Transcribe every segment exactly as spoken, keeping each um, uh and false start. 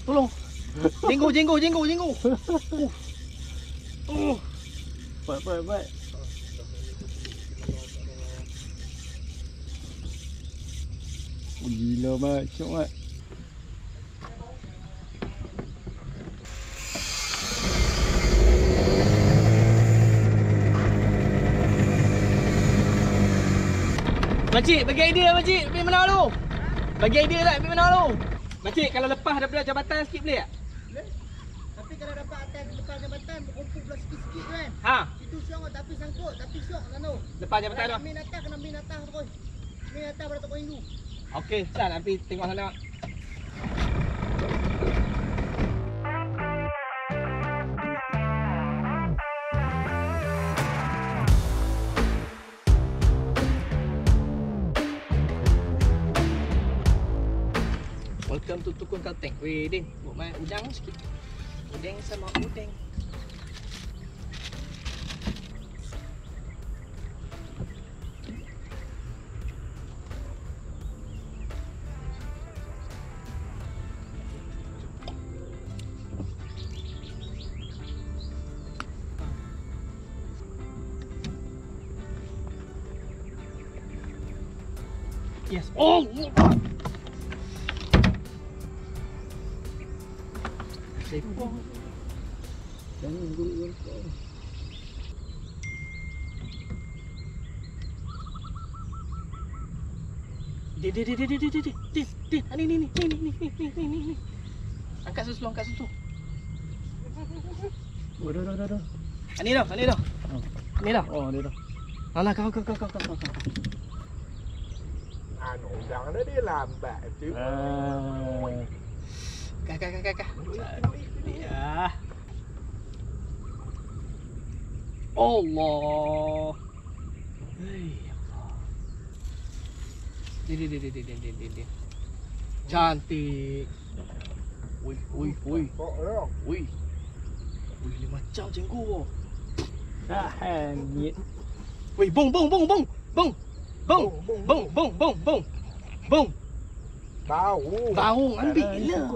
Tolong. Jenggo, jenggo, jenggo, jenggo. Uh. Uh. Baik, baik, baik. Oh, gila, Mat. Syok, Mat. Makcik, bagi idea makcik, pergi mana dulu? Bagi idea lah, pergi mana dulu? Makcik, kalau lepas daripada jabatan sikit boleh tak? Boleh. Tapi kalau dapat atas lepas jabatan berkumpul pula sikit-sikit tu kan. Ha. Itu syok tapi sangkut, tapi syok sana. Lepas jabatan tu. Min atas kena min atas terus. Min atas pada toko Hindu. Okey, sal nanti tengok sana. Welcome to Tukun Kalteng. Weh, Din, buat main udang sikit. Udang sama udang. Yes. Oh! Sepong. Jangan guruk-guruk. Di di di di di di di di di ni ni ni ni ni ni ni ni ni ni. Angkat susu, angkat susu. Oh, dah, dah, dah, dah. Ni dah, ni dah. Oh, Ni dah. oh ni dah. Alah kau kau kau kau kau kau. Anu udang dah dia lambat tu. Ah. Kak kak kak kak. Ya. Allah. Hei Allah. Di di di di di di di di. Cantik. Ui ui ui. Kok dah. Ui. Ui ni macam jenggo. Dah hangit. Ui bong bong bong bong. Bong. Bong bong bong bong bong. Bong. Bau. Bau ambil lah.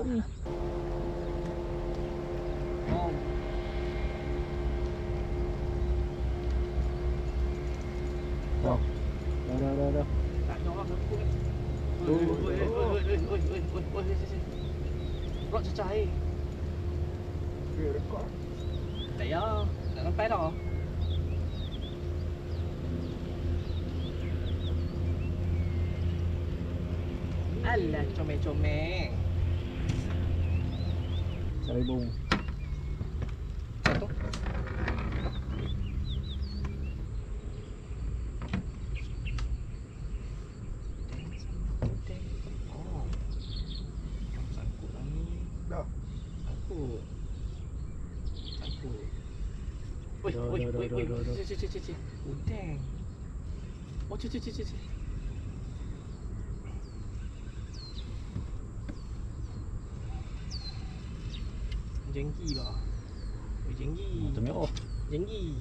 Oh. Dah, dah, dah, dah. Tak ada orang aku. Oi oi oi oi oi oi oi oi. Rot cecah air. Dia rekod. Tak payah. Tak sampai dah. Alah comel-comel. Cari bung. Satu. Oh. Sangkut lah ni. Dah. Sangkut. Sangkut. Oi, Dah, oi, dah, oi, dah, oi. dah, dah. Cik, cik, cik, cik. Udang. Oh, cik, cik, cik, cik. Jenggi lah. Oi, jenggi. Macam ni oh. Jenggi.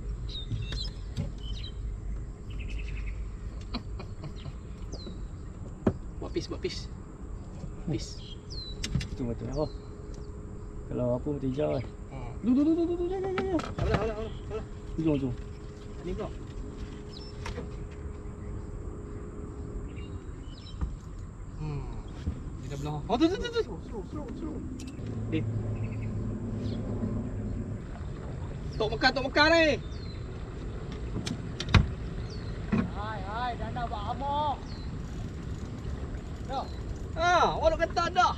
Buat pis, buat pis. Pis. Tu macam ni oh. Kalau apa macam hijau kan. Hmm. Du du du du du du. Jom, jom, jom. Alah, alah, alah, alah. Jom, jom. Ni pula. Hmm. Dia dah belah. Oh, tu tu tu tu. Slow, slow, slow. Din. Tok Mekar, Tok Mekar ni. Hai, hai, dah nak buat amok. Dah. Ha, awak nak kata dah.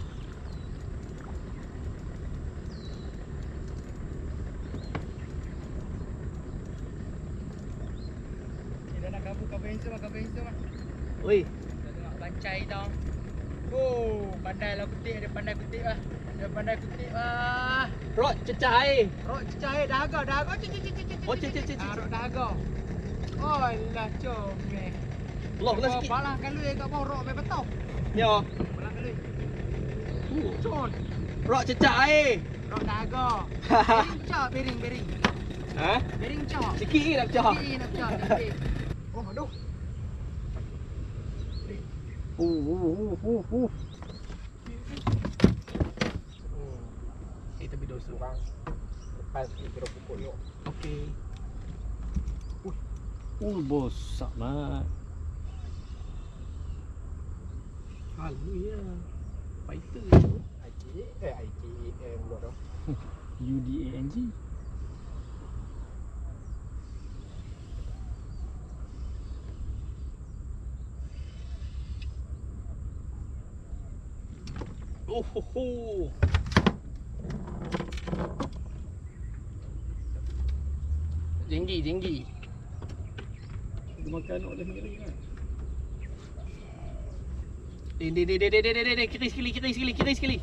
Dah nak kabur kabur handsome, kabur handsome ah. Oi, Dah tengok bancai tau. Oh, pandai lah kutik, dia pandai kutik lah. Dia pandai kutik lah. rot cecah air. Rok cecah dahaga, dahaga. Cik, cik, cik, cik, cik. Oh, cik, cik, cik, Ah, cik. rok dahaga. Oh, lah comel. Allah, belah sikit. Balah kalui kat bawah rok sampai betul. Ya. Balah kalui. Uh, Con. rot cecah air. Rok dahaga. Bering cak, bering, bering. Ha? Bering cak. Sikit je nak pecah. Sikit nak cak, sikit. Oh, aduh. Uh, uh, uh, uh, uh. tepi dosa. Bang. Lepas kita pukul yuk. Okey. Oh, bosak mat. Halu ya. Fighter. I K eh I K M buat dah. U D A N G. Oh ho ho. Jenggi, jenggi. Kita makan nak dah lagi kan. Dek, dek, dek, dek, dek, dek, dek, dek, kita sekali, kita sekali, kita sekali.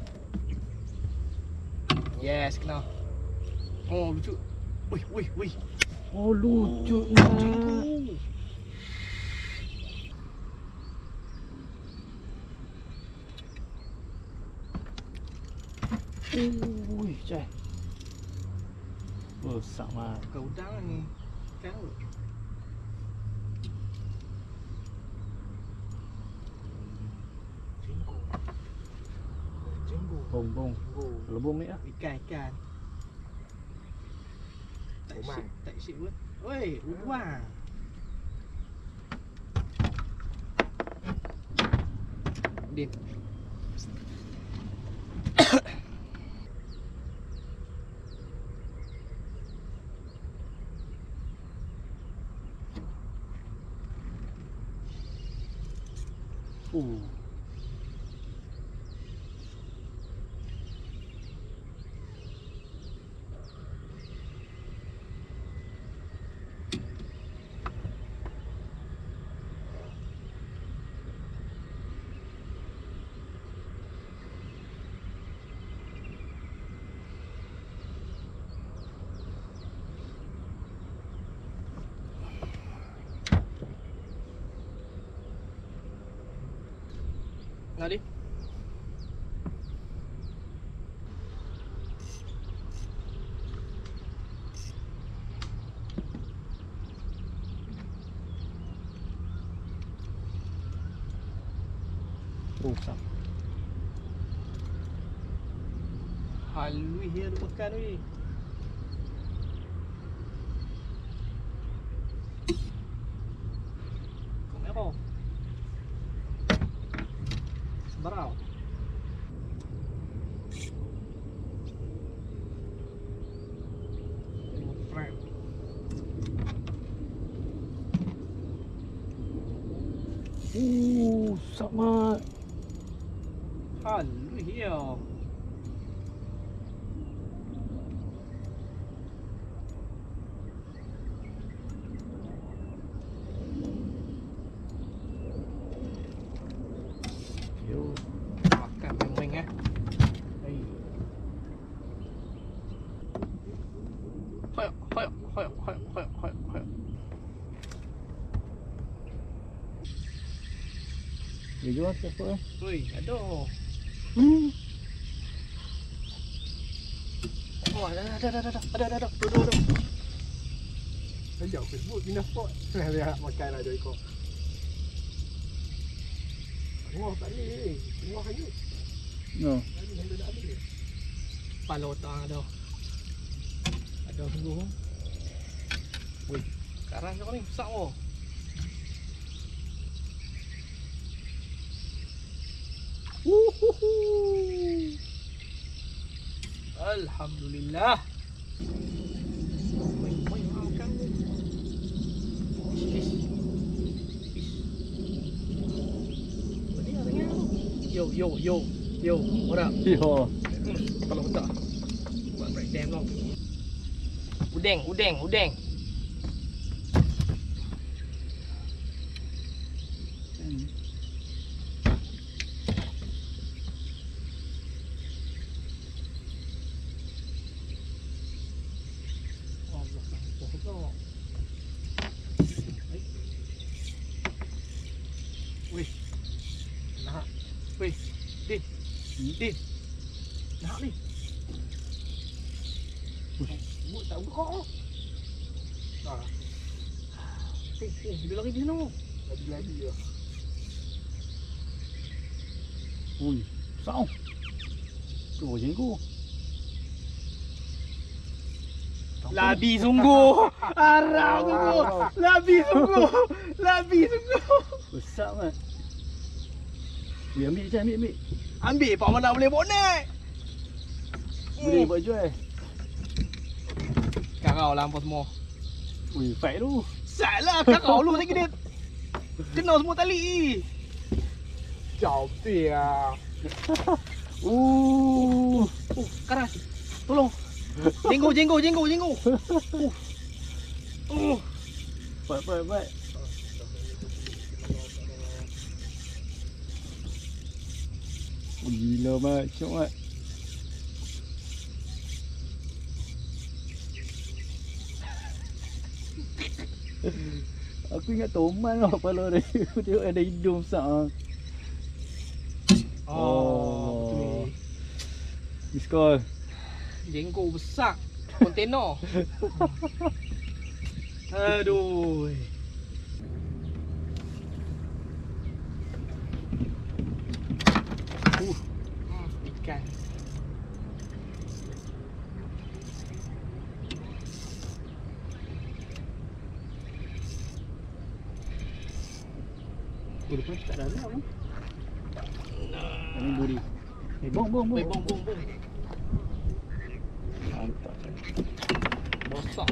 Yes, kena. Oh, lucu. Wih, wih, wih. Oh, lucu Oh, mat. jenggu. Ui, cai. Bosak mat. Kau udang ni. Kau. Jenggu. Jenggu. Bong, bong. Jenggu. Kalau bong ni ah. Ikan, ikan. Tak Umang. syik, tak syik pun. Oi, udang. Din. Oh. Nadi. Bosak. Halu dia ada makan ni. Kau merah. Sebarau. Frame. Uh, sak mat. Halu dia. Yo. Makan meng-meng eh. Hei. Hoyok, hoyok, hoyok, hoyok, hoyok, hoyok, hoyok. Dia jual siapa eh? Oi, aduh. Hmm. Oh, ada, ada, ada, ada, ada, ada, ada, duduk, duduk. Sejauh Facebook pindah spot. Lihat makan ada ikut. Tengah tak ni. Tengah hanyut. No. Tadi hendak nak habis. Pala otak ada. Ada sungguh. Wih, sekarang kau ni besar oh. Uhuhu. Alhamdulillah. Mai mai makan. Fish. Fish. Boleh ah tengah. Yo yo yo yo, what up? Yo. Hmm, kepala otak. Buat breakdance kau. Udeng, udeng, udeng. Wih. Nah. Wih. Din. Din. Nah ni. Buat tak buka. Ah, Eh, eh, dia lari di sana. lagi-lagi ya. Ui, sao? Tu jenggu. Labi sungguh. Harap sungguh. Labi sungguh. Labi sungguh. Besar mat. Weh, ambil je, ambil, ambil. Ambil pak mana boleh bonek. Boleh buat jual. Karau lah hampa semua. Weh, fight tu. Salah karau lu lagi dia. Kena semua tali. Jauh dia. Uh. Oh, karas. Tolong. Jenggo, jenggo, jenggo, jenggo. Uh. Uh. Fight, fight, fight. Oh, gila mat, syok mat. Aku ingat toman lah kepala dia. Aku tengok ada hidung besar ah. Oh, Oh. betul. Miskol. Jenggo besar. Kontainer. Aduh. Uh. Ikan. Oh, depan tak ada alam ni. Ini buri. Eh, bong, bong, bong. Bong, bong, bong, bong. Mantap. Besar.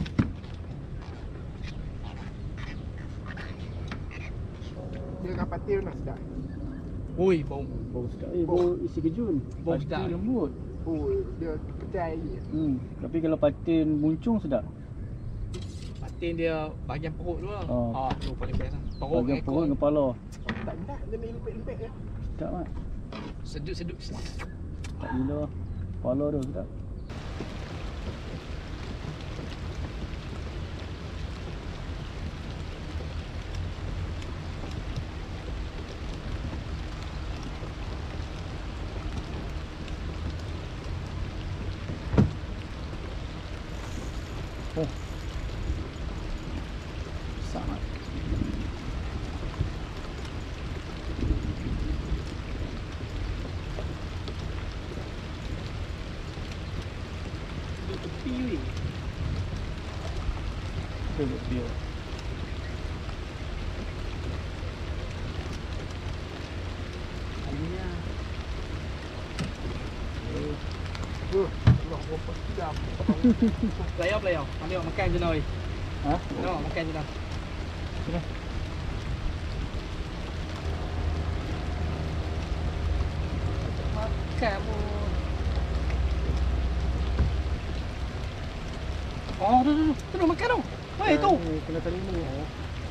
Dia dengan patil nak sedap. Oi, bong. Bau sedap. Eh, bau isi kejun. Bau Patin sedap. lembut. Oh, dia pecah air. Hmm, tapi kalau patin muncung sedap. Patin dia bahagian perut tu lah. Oh. Ah, tu paling best lah. Perut Bahagian dengan perut ekor. dengan kepala. Tak nak, dia main lempek-lempek je. Sedap mat. Sedut-sedut. Tak gila. Kepala tu sedap. Oh. Besar mat. Duduk tepi weh. Tengok dia. Ayolah. Oh, Allah, berapa sedap. Pelayar, pelayar. Ambil makan je lah weh. Ha? Tengok makan je lah. Sini. Makan pun. Oh, tu tu tu. Tu dah makan tu. Weh tu. Eh, kena tali ni.